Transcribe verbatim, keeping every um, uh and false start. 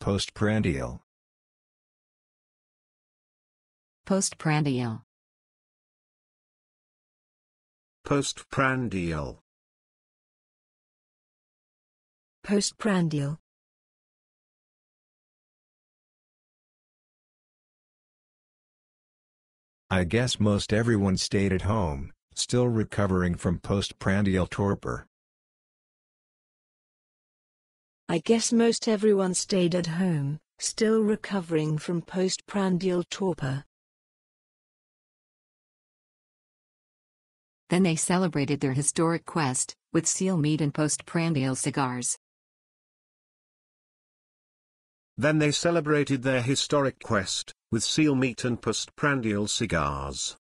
Postprandial. Postprandial. Postprandial. Postprandial. I guess most everyone stayed at home, still recovering from postprandial torpor. I guess most everyone stayed at home, still recovering from postprandial torpor. Then they celebrated their historic quest, with seal meat and postprandial cigars. Then they celebrated their historic quest, with seal meat and postprandial cigars.